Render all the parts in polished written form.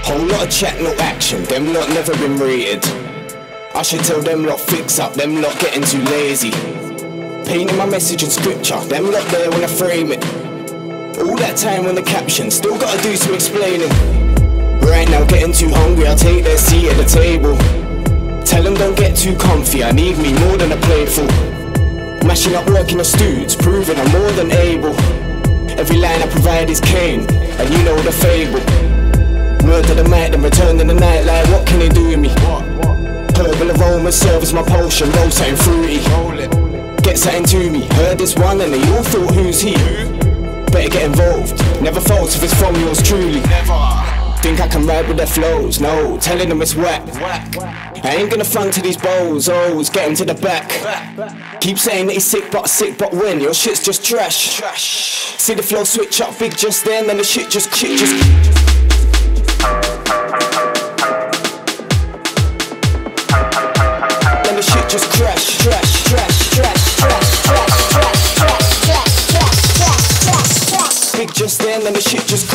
Whole lot of chat, no action, them lot never been rated. I should tell them lot fix up, them lot getting too lazy. Painting my message in scripture, them lot there when I frame it. All that time on the caption, still gotta do some explaining. Right now getting too hungry, I'll take their seat at the table. Tell them don't get too comfy, I need me more than a plateful. Mashing up work in the studs, proving I'm more than able. Every line I provide is Cain, and you know the fable. Murder the mic, then return in the night, like what can they do with me? Herbal aroma serve as my potion, roll something fruity. Get something to me, heard this one and they all thought who's he? Better get involved, never fault if it's from yours truly. Think I can ride with their flows, no, telling them it's whack. I ain't gonna front to these bozos, get him to the back. Keep saying that he's sick but when, your shit's just trash. See the flow switch up big just then the shit just then the shit just crash, trash. Big just then the shit just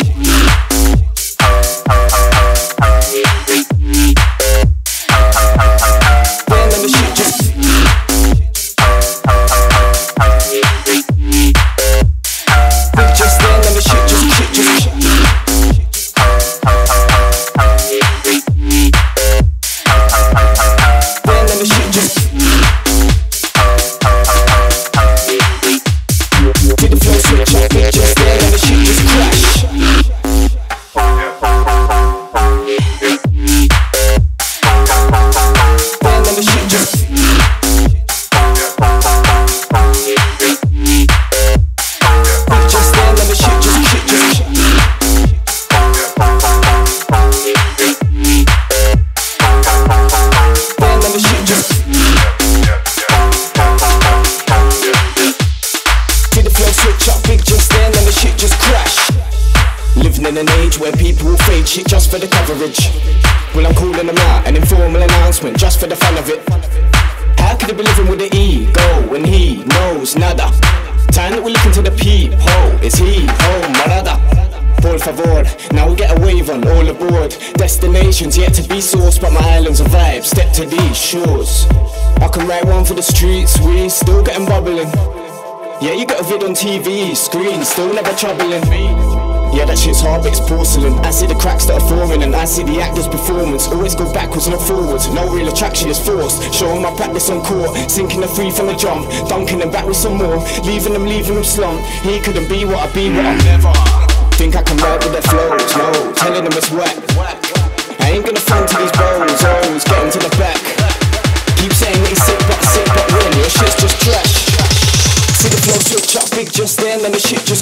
in an age where people will fake shit just for the coverage. Well, I'm calling them out, an informal announcement just for the fun of it. How could they be living with the ego when he knows nada? Time that we're looking to the peephole, is he home, marada? Por favor, now we get a wave on, all aboard. Destinations yet to be sourced, but my island's a vibe, step to these shores. I can write one for the streets, we still getting bubbling. Yeah, you got a vid on TV, screen, still never troubling me. Yeah, that shit's hard, but it's porcelain. I see the cracks that are forming, and I see the actor's performance. Always go backwards and not forwards, no real attraction is forced. Showing my practice on court, sinking the free from the jump, dunking them back with some more, leaving them slumped. He couldn't be what I be, what I'm never. Think I can ride with their flows, no, telling them it's whack. I ain't gonna front to these bozos, get him to the back. Keep saying that he's sick but when, your shit's just trash. See the flow switch up big just then the shit just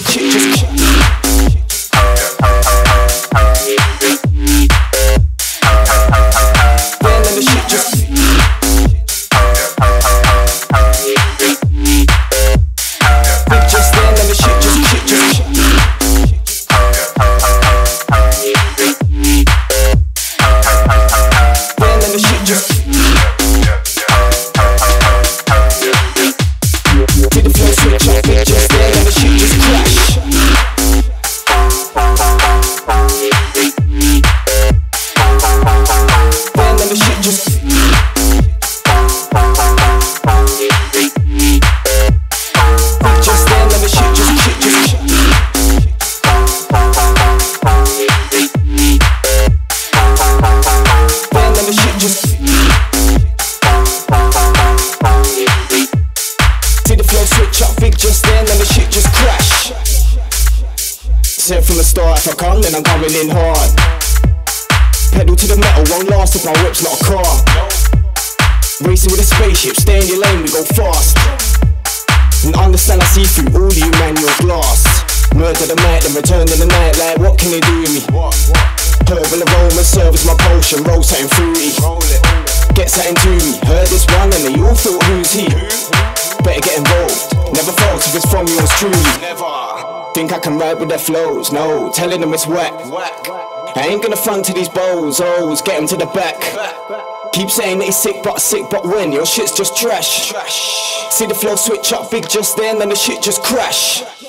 said from the start, if I come then I'm coming in hard. Pedal to the metal, won't last if my whip's not a car. Racing with a spaceship, stay in your lane, we go fast. And understand I see through all you manual glass. Murder the mic, then return in the night, like what can they do with me? Herbal aroma serve as my potion, roll something fruity. Get something to me, heard this one and they all thought who's he? Better get involved, never fault if it's from yours truly. Think I can ride with their flows, no, telling them it's whack. I ain't gonna front to these bozos, get him to the back. Keep saying that he's sick but when, your shit's just trash. See the flow switch up big just then the shit just crash.